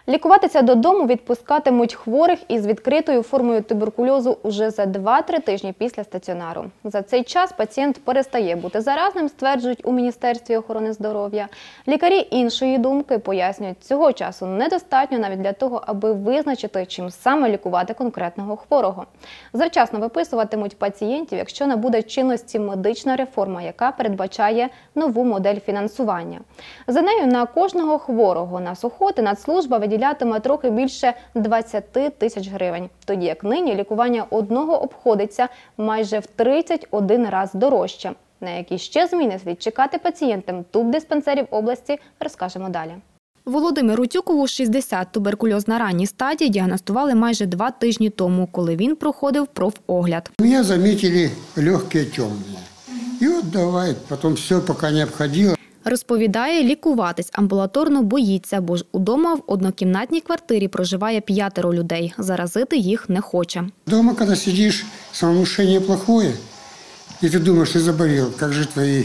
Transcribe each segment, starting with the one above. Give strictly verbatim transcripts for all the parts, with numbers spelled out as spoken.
Лікуватися додому відпускатимуть хворих із відкритою формою туберкульозу уже за два-три тижні після стаціонару. За цей час пацієнт перестає бути заразним, стверджують у Міністерстві охорони здоров'я. Лікарі іншої думки пояснюють, цього часу недостатньо навіть для того, аби визначити, чим саме лікувати конкретного хворого. Завчасно виписуватимуть пацієнтів, якщо набуде чинності медична реформа, яка передбачає нову модель фінансування. За нею на кожного хворого на Сухоти Нацслужба виділятиме трохи більше двадцяти тисяч гривень. Тоді як нині лікування одного обходиться майже в тридцять один раз дорожче. На які ще зміни слід чекати пацієнтам тубдиспансерів області, розкажемо далі. Володимиру Тюкову шістдесят. Туберкульоз на ранній стадії діагностували майже два тижні тому, коли він проходив профогляд. Мене замітили легкі темні. І от давай, потім все, поки не обходило. Розповідає, лікуватись амбулаторно боїться, бо ж удома в однокімнатній квартирі проживає п'ятеро людей. Заразити їх не хоче. Дома, коли сидиш, самовнушення плохое, і ти думаєш, ти заболів, як же твої,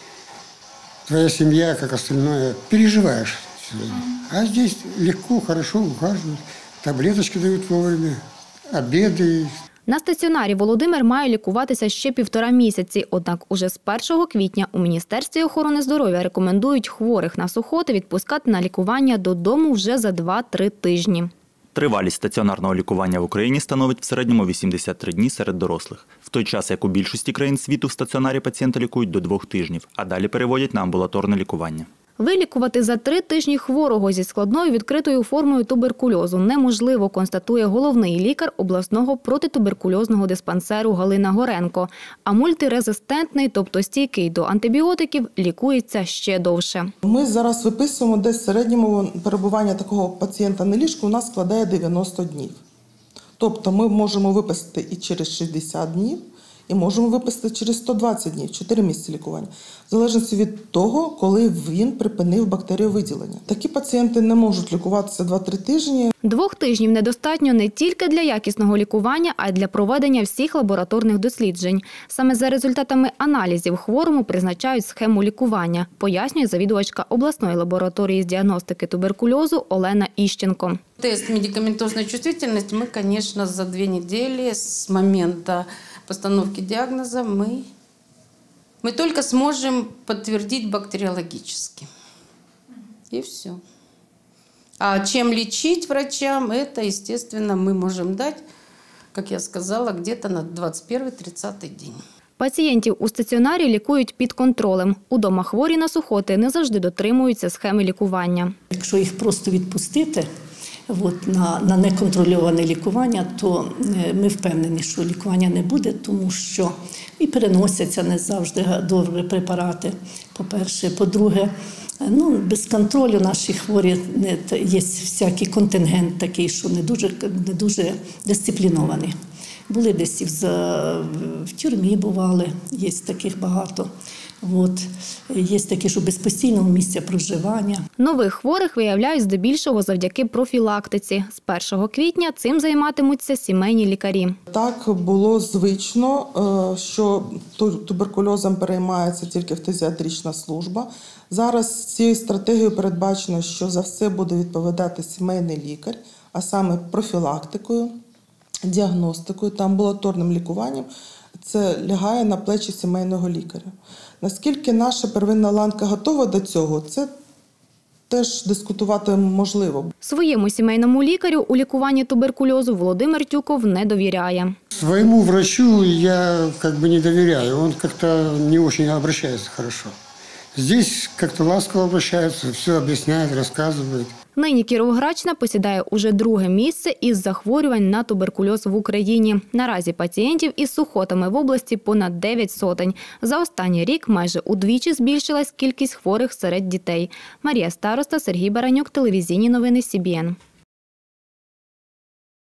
твоя сім'я, як остальное, переживаєш. А здесь легко, хорошо ухаживают, таблеточки дають вовремя, обіди. На стаціонарі Володимир має лікуватися ще півтора місяці. Однак уже з першого квітня у Міністерстві охорони здоров'я рекомендують хворих на Сухоти відпускати на лікування додому вже за два-три тижні. Тривалість стаціонарного лікування в Україні становить в середньому вісімдесят три дні серед дорослих. В той час, як у більшості країн світу в стаціонарі пацієнта лікують до двох тижнів, а далі переводять на амбулаторне лікування. Вилікувати за три тижні хворого зі складною відкритою формою туберкульозу неможливо, констатує головний лікар обласного протитуберкульозного диспансеру Галина Горенко. А мультирезистентний, тобто стійкий до антибіотиків, лікується ще довше. Ми зараз виписуємо, десь в середньому перебування такого пацієнта на ліжку у нас складає дев'яносто днів. Тобто ми можемо виписати і через шістдесят днів, і можемо виписати через сто двадцять днів, чотири місяці лікування, в залежності від того, коли він припинив бактеріовиділення. Такі пацієнти не можуть лікуватися два-три тижні. Двох тижнів недостатньо не тільки для якісного лікування, а й для проведення всіх лабораторних досліджень. Саме за результатами аналізів хворому призначають схему лікування, пояснює завідувачка обласної лабораторії з діагностики туберкульозу Олена Іщенко. Тест медикаментозной чувствительности мы, конечно, за две недели с момента постановки диагноза мы, мы только сможем подтвердить бактериологически. И все. А чем лечить врачам, это, естественно, мы можем дать, как я сказала, где-то на двадцять перший - тридцятий день. Пацієнтів у стаціонарі лікують під контролем. Удома хворі на Сухоти не завжди дотримуються схеми лікування. Якщо їх просто відпустити от, на, на неконтрольоване лікування, то ми впевнені, що лікування не буде, тому що і переносяться не завжди добре препарати, по-перше. По-друге, ну, без контролю наші хворі, є всякий контингент такий, що не дуже, не дуже дисциплінований. Були десь в, в тюрмі бували, є таких багато. От. Є такі, що без постійного місця проживання. Нових хворих виявляють здебільшого завдяки профілактиці. З першого квітня цим займатимуться сімейні лікарі. Так було звично, що туберкульозом переймається тільки фтизіатрична служба. Зараз цією стратегією передбачено, що за все буде відповідати сімейний лікар, а саме профілактикою, діагностикою та амбулаторним лікуванням. Це лягає на плечі сімейного лікаря. Наскільки наша первинна ланка готова до цього, це теж дискутувати можливо. Своєму сімейному лікарю у лікуванні туберкульозу Володимир Тюков не довіряє. Своєму врачу я как бы не довіряю, він как-то не дуже обращається хорошо. Здесь как-то ласково обращаются, все об'ясняють, розказують. Нині Кіровоградщина посідає уже друге місце із захворювань на туберкульоз в Україні. Наразі пацієнтів із Сухотами в області понад дев'ять сотень. За останній рік майже удвічі збільшилась кількість хворих серед дітей. Марія Староста, Сергій Баранюк, телевізійні новини Сі Бі Ен.